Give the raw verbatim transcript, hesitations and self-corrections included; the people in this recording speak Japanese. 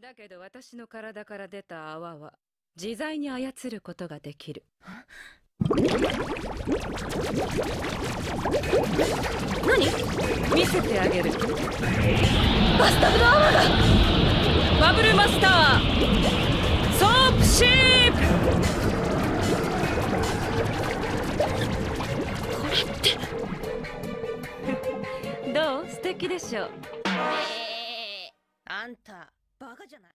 だけど私の体から出た泡は自在に操ることができる。何？見せてあげる。バスタブの泡が！バブルマスターソープシープ。これってどう？素敵でしょ。あんたバカじゃない？